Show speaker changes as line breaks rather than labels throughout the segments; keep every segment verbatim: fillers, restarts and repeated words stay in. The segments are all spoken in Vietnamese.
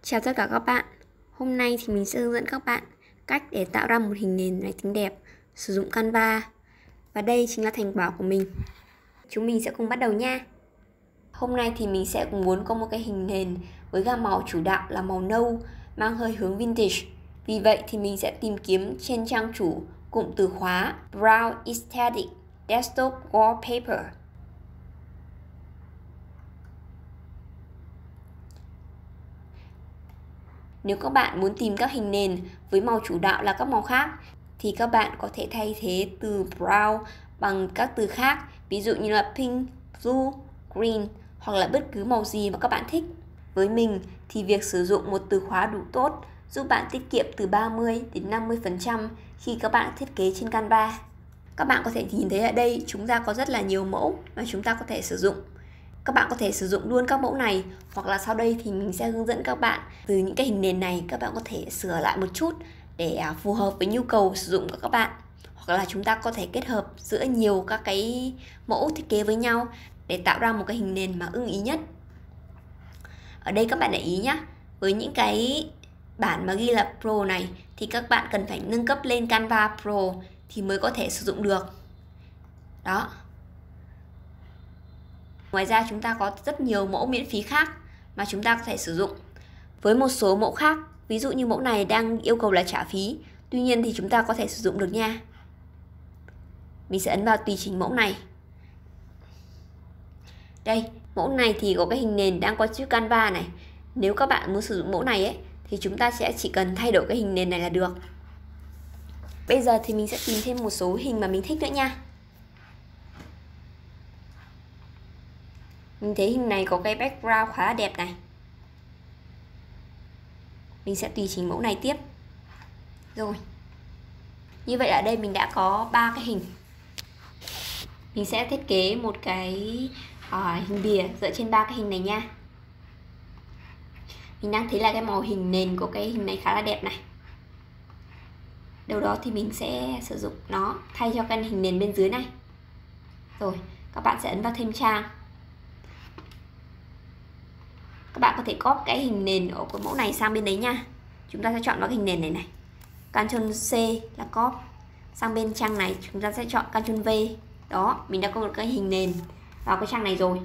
Chào tất cả các bạn. Hôm nay thì mình sẽ hướng dẫn các bạn cách để tạo ra một hình nền máy tính đẹp sử dụng Canva. Và đây chính là thành quả của mình. Chúng mình sẽ cùng bắt đầu nha. Hôm nay thì mình sẽ cùng muốn có một cái hình nền với gam màu chủ đạo là màu nâu, mang hơi hướng vintage. Vì vậy thì mình sẽ tìm kiếm trên trang chủ cụm từ khóa Brown Aesthetic Desktop Wallpaper. Nếu các bạn muốn tìm các hình nền với màu chủ đạo là các màu khác thì các bạn có thể thay thế từ brown bằng các từ khác, ví dụ như là pink, blue, green hoặc là bất cứ màu gì mà các bạn thích. Với mình thì việc sử dụng một từ khóa đủ tốt giúp bạn tiết kiệm từ ba mươi đến năm mươi phần trăm khi các bạn thiết kế trên Canva. Các bạn có thể nhìn thấy ở đây chúng ta có rất là nhiều mẫu mà chúng ta có thể sử dụng. Các bạn có thể sử dụng luôn các mẫu này, hoặc là sau đây thì mình sẽ hướng dẫn các bạn từ những cái hình nền này các bạn có thể sửa lại một chút để phù hợp với nhu cầu sử dụng của các bạn. Hoặc là chúng ta có thể kết hợp giữa nhiều các cái mẫu thiết kế với nhau để tạo ra một cái hình nền mà ưng ý nhất. Ở đây các bạn để ý nhé, với những cái bản mà ghi là Pro này thì các bạn cần phải nâng cấp lên Canva Pro thì mới có thể sử dụng được. Đó. Ngoài ra chúng ta có rất nhiều mẫu miễn phí khác mà chúng ta có thể sử dụng. Với một số mẫu khác, ví dụ như mẫu này đang yêu cầu là trả phí, tuy nhiên thì chúng ta có thể sử dụng được nha. Mình sẽ ấn vào tùy chỉnh mẫu này. Đây, mẫu này thì có cái hình nền đang có chữ Canva này. Nếu các bạn muốn sử dụng mẫu này ấy, thì chúng ta sẽ chỉ cần thay đổi cái hình nền này là được. Bây giờ thì mình sẽ tìm thêm một số hình mà mình thích nữa nha. Mình thấy hình này có cái background khá là đẹp này. Mình sẽ tùy chỉnh mẫu này tiếp. Rồi. Như vậy ở đây mình đã có ba cái hình. Mình sẽ thiết kế một cái uh, hình bìa dựa trên ba cái hình này nha. Mình đang thấy là cái màu hình nền của cái hình này khá là đẹp này. Đâu đó thì mình sẽ sử dụng nó thay cho cái hình nền bên dưới này. Rồi, các bạn sẽ ấn vào thêm trang. Các bạn có thể copy cái hình nền ở cái mẫu này sang bên đấy nha. Chúng ta sẽ chọn vào cái hình nền này này. Ctrl C là copy. Sang bên trang này chúng ta sẽ chọn Ctrl V. Đó, mình đã có một cái hình nền vào cái trang này rồi.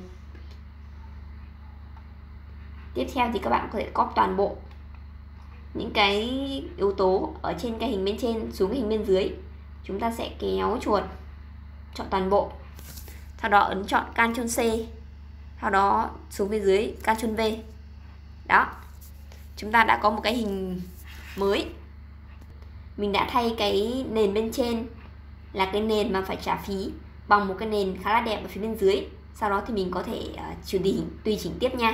Tiếp theo thì các bạn có thể copy toàn bộ những cái yếu tố ở trên cái hình bên trên xuống cái hình bên dưới. Chúng ta sẽ kéo chuột, chọn toàn bộ. Sau đó ấn chọn Ctrl C. Sau đó xuống phía dưới Ctrl V. Đó. Chúng ta đã có một cái hình mới. Mình đã thay cái nền bên trên là cái nền mà phải trả phí bằng một cái nền khá là đẹp ở phía bên dưới. Sau đó thì mình có thể uh, chuyển tùy, tùy chỉnh tiếp nha.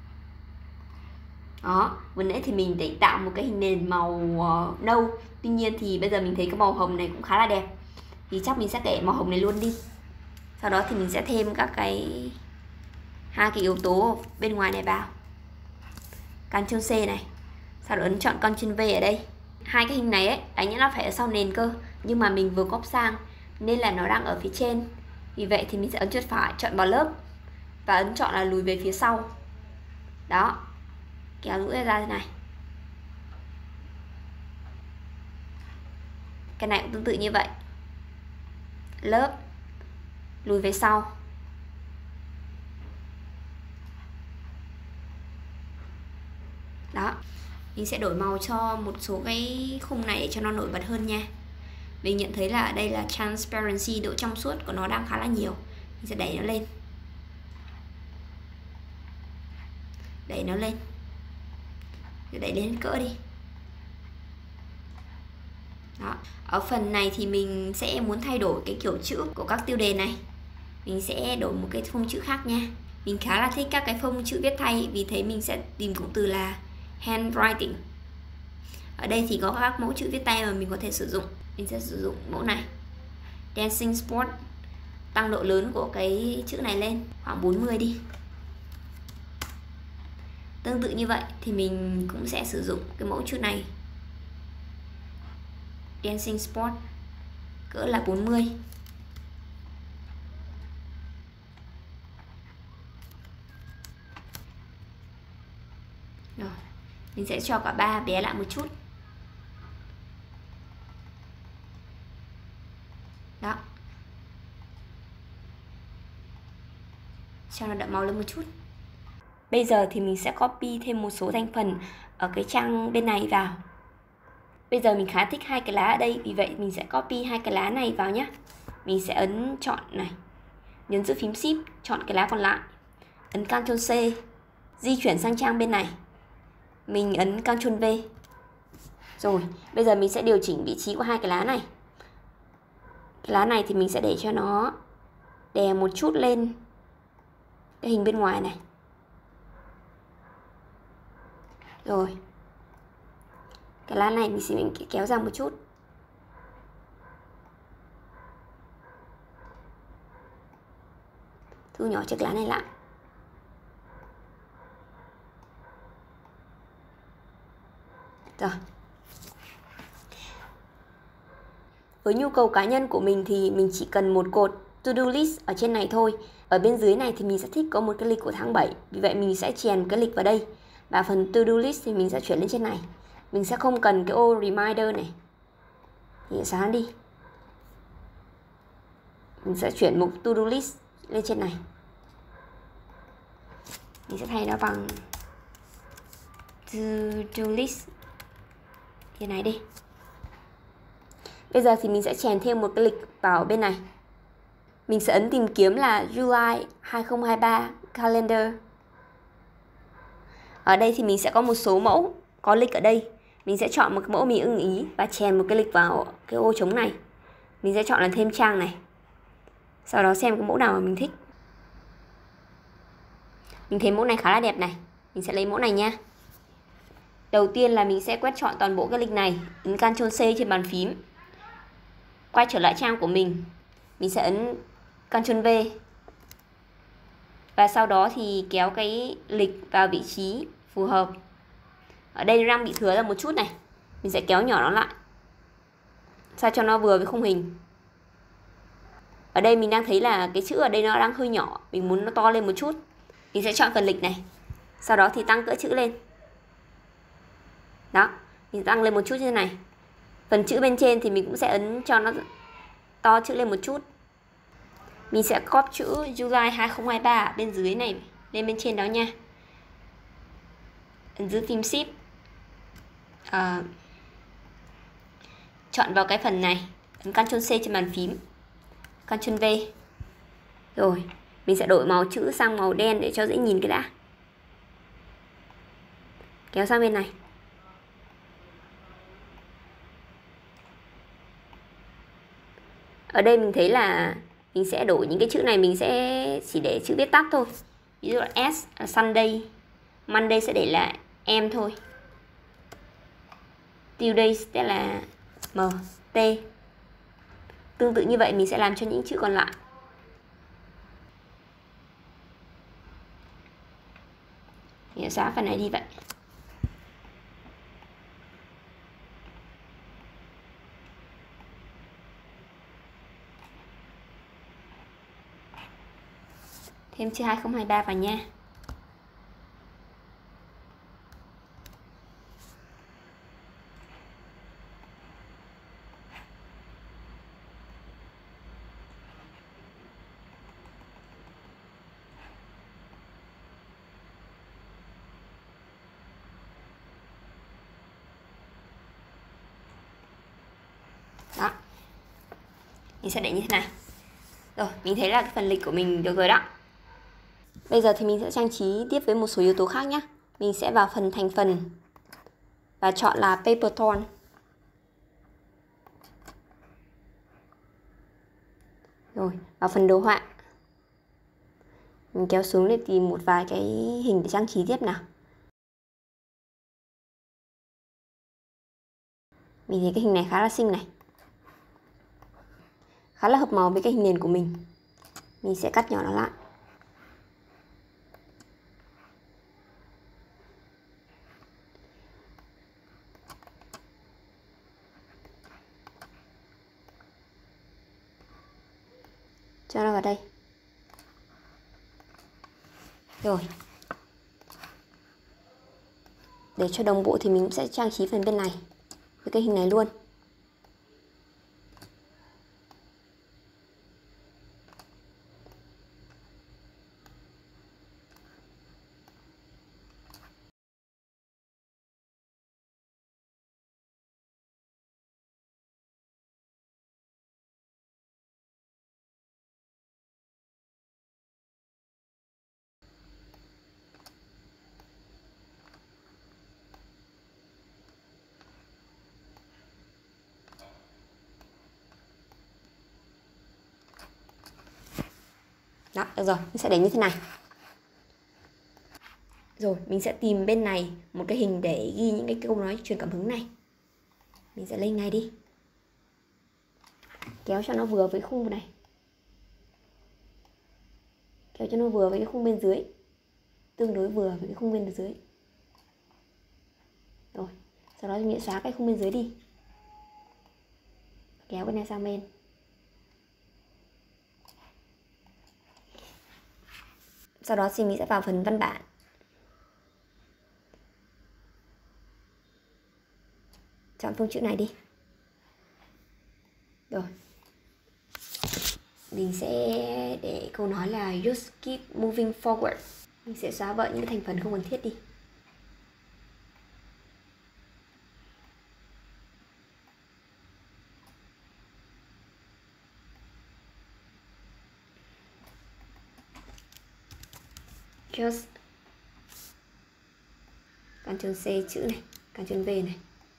Đó, vừa nãy thì mình để tạo một cái hình nền màu uh, nâu. Tuy nhiên thì bây giờ mình thấy cái màu hồng này cũng khá là đẹp. Thì chắc mình sẽ để màu hồng này luôn đi. Sau đó thì mình sẽ thêm các cái hai cái yếu tố bên ngoài này vào. Ctrl C này. Sau đó ấn chọn Ctrl V ở đây. Hai cái hình này ấy, đáng nhẽ là phải ở sau nền cơ, nhưng mà mình vừa copy sang nên là nó đang ở phía trên. Vì vậy thì mình sẽ ấn chuột phải, chọn vào lớp và ấn chọn là lùi về phía sau. Đó. Kéo rũi ra thế này. Cái này cũng tương tự như vậy. Lớp, lùi về sau. Đó. Mình sẽ đổi màu cho một số cái khung này để cho nó nổi bật hơn nha. Mình nhận thấy là ở đây là transparency, độ trong suốt của nó đang khá là nhiều. Mình sẽ đẩy nó lên. Đẩy nó lên. Đẩy lên cỡ đi. Đó. Ở phần này thì mình sẽ muốn thay đổi cái kiểu chữ của các tiêu đề này. Mình sẽ đổi một cái phông chữ khác nha. Mình khá là thích các cái phông chữ viết tay, vì thế mình sẽ tìm cụm từ là handwriting. Ở đây thì có các mẫu chữ viết tay mà mình có thể sử dụng. Mình sẽ sử dụng mẫu này, Dancing Sport. Tăng độ lớn của cái chữ này lên khoảng bốn mươi đi. Tương tự như vậy thì mình cũng sẽ sử dụng cái mẫu chữ này, Dancing Sport, cỡ là bốn mươi. Rồi, Mình sẽ cho cả ba bé lại một chút. Đó. Cho nó đậm màu lên một chút. Bây giờ thì mình sẽ copy thêm một số thành phần ở cái trang bên này vào. Bây giờ mình khá thích hai cái lá ở đây, vì vậy mình sẽ copy hai cái lá này vào nhé. Mình sẽ ấn chọn này, nhấn giữ phím Shift, chọn cái lá còn lại, ấn Ctrl C, di chuyển sang trang bên này. Mình ấn Ctrl V. Rồi, bây giờ mình sẽ điều chỉnh vị trí của hai cái lá này. Cái lá này thì mình sẽ để cho nó đè một chút lên cái hình bên ngoài này. Rồi. Cái lá này mình sẽ mình kéo ra một chút. Thu nhỏ chiếc lá này lại. Rồi. Với nhu cầu cá nhân của mình thì mình chỉ cần một cột to-do list ở trên này thôi. Ở bên dưới này thì mình sẽ thích có một cái lịch của tháng bảy. Vì vậy mình sẽ chèn cái lịch vào đây. Và phần to-do list thì mình sẽ chuyển lên trên này. Mình sẽ không cần cái ô reminder này. Mình sẽ xóa đi. Mình sẽ chuyển mục to-do list lên trên này. Mình sẽ thay nó bằng to-do list như này đi. Bây giờ thì mình sẽ chèn thêm một cái lịch vào bên này. Mình sẽ ấn tìm kiếm là July hai không hai ba calendar. Ở đây thì mình sẽ có một số mẫu có lịch ở đây. Mình sẽ chọn một cái mẫu mình ưng ý và chèn một cái lịch vào cái ô trống này. Mình sẽ chọn là thêm trang này. Sau đó xem cái mẫu nào mà mình thích. Mình thấy mẫu này khá là đẹp này. Mình sẽ lấy mẫu này nha. Đầu tiên là mình sẽ quét chọn toàn bộ cái lịch này. Ấn Ctrl C trên bàn phím. Quay trở lại trang của mình. Mình sẽ ấn Ctrl V. Và sau đó thì kéo cái lịch vào vị trí phù hợp. Ở đây nó đang bị thừa ra một chút này. Mình sẽ kéo nhỏ nó lại, sao cho nó vừa với khung hình. Ở đây mình đang thấy là cái chữ ở đây nó đang hơi nhỏ. Mình muốn nó to lên một chút. Mình sẽ chọn phần lịch này. Sau đó thì tăng cỡ chữ lên. Đó, mình tăng lên một chút như thế này. Phần chữ bên trên thì mình cũng sẽ ấn cho nó to chữ lên một chút. Mình sẽ copy chữ July hai không hai ba bên dưới này lên bên trên đó nha. Ấn giữ phím Shift. À, chọn vào cái phần này. Ấn Ctrl C trên bàn phím. Ctrl V. Rồi, mình sẽ đổi màu chữ sang màu đen để cho dễ nhìn cái đã. Kéo sang bên này. Ở đây mình thấy là mình sẽ đổi những cái chữ này, mình sẽ chỉ để chữ viết tắt thôi. Ví dụ là S, Sunday, Monday sẽ để là M thôi. Tuesday sẽ là M, T. Tương tự như vậy mình sẽ làm cho những chữ còn lại. Mình xóa phần này đi vậy. Thêm chữ hai không hai ba vào nha. Đó. Mình sẽ để như thế này. Rồi, mình thấy là cái phần lịch của mình được rồi đó. Bây giờ thì mình sẽ trang trí tiếp với một số yếu tố khác nhé. Mình sẽ vào phần thành phần và chọn là Paper Tone. Rồi, vào phần đồ họa. Mình kéo xuống để tìm một vài cái hình để trang trí tiếp nào. Mình thấy cái hình này khá là xinh này. Khá là hợp màu với cái hình nền của mình. Mình sẽ cắt nhỏ nó lại. Cho nó vào đây. Rồi. Để cho đồng bộ thì mình cũng sẽ trang trí phần bên này với cái hình này luôn. Đó, được rồi, mình sẽ để như thế này. Rồi, mình sẽ tìm bên này một cái hình để ghi những cái câu nói truyền cảm hứng này. Mình sẽ lên ngay đi. Kéo cho nó vừa với khung này. Kéo cho nó vừa với cái khung bên dưới. Tương đối vừa với cái khung bên dưới. Rồi, sau đó mình sẽ xóa cái khung bên dưới đi. Kéo cái này sang bên. Sau đó thì mình sẽ vào phần văn bản. Chọn phông chữ này đi. Rồi. Mình sẽ để câu nói là just keep moving forward. Mình sẽ xóa bớt những thành phần không cần thiết đi. Just Ctrl C chữ này, Ctrl V này.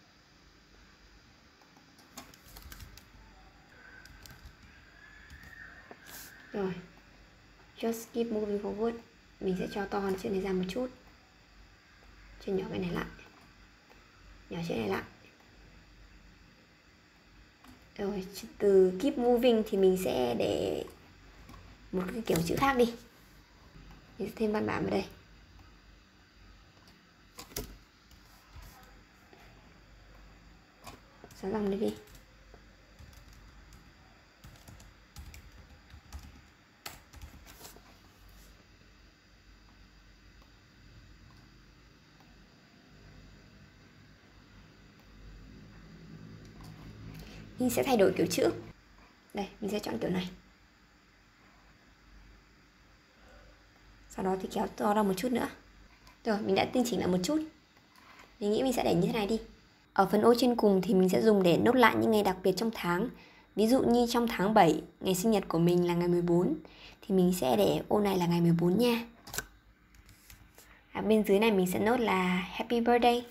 Rồi, just keep moving forward. Mình sẽ cho to chữ này ra một chút, cho nhỏ cái này lại, nhỏ chữ này lại. Rồi, từ keep moving thì mình sẽ để một cái kiểu chữ khác đi. Mình sẽ thêm văn bản vào đây. Xóa dòng đây đi. Mình sẽ thay đổi kiểu chữ. Đây, mình sẽ chọn kiểu này. Sau đó thì kéo to ra một chút nữa. Rồi, mình đã tinh chỉnh lại một chút. Mình nghĩ mình sẽ để như thế này đi. Ở phần ô trên cùng thì mình sẽ dùng để nốt lại những ngày đặc biệt trong tháng. Ví dụ như trong tháng bảy, ngày sinh nhật của mình là ngày mười bốn, thì mình sẽ để ô này là ngày mười bốn nha. Ở bên dưới này mình sẽ nốt là Happy Birthday.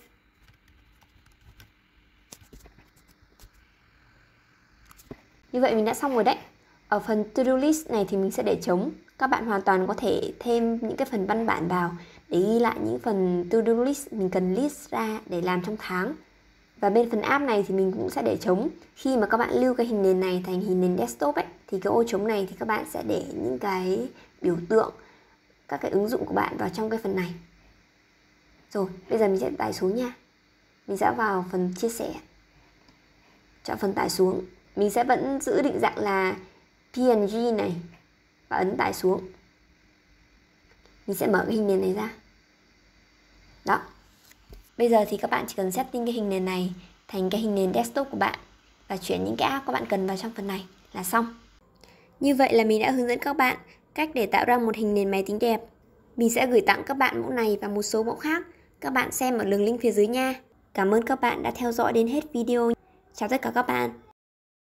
Như vậy mình đã xong rồi đấy. Ở phần to-do list này thì mình sẽ để trống. Các bạn hoàn toàn có thể thêm những cái phần văn bản vào để ghi lại những phần to-do list mình cần list ra để làm trong tháng. Và bên phần app này thì mình cũng sẽ để trống. Khi mà các bạn lưu cái hình nền này thành hình nền desktop ấy, thì cái ô trống này thì các bạn sẽ để những cái biểu tượng, các cái ứng dụng của bạn vào trong cái phần này. Rồi, bây giờ mình sẽ tải xuống nha. Mình sẽ vào phần chia sẻ, chọn phần tải xuống. Mình sẽ vẫn giữ định dạng là pê en giê này và ấn tải xuống. Mình sẽ mở cái hình nền này ra. Đó. Bây giờ thì các bạn chỉ cần setting cái hình nền này thành cái hình nền desktop của bạn và chuyển những cái app các bạn cần vào trong phần này là xong. Như vậy là mình đã hướng dẫn các bạn cách để tạo ra một hình nền máy tính đẹp. Mình sẽ gửi tặng các bạn mẫu này và một số mẫu khác. Các bạn xem ở đường link phía dưới nha. Cảm ơn các bạn đã theo dõi đến hết video. Chào tất cả các bạn.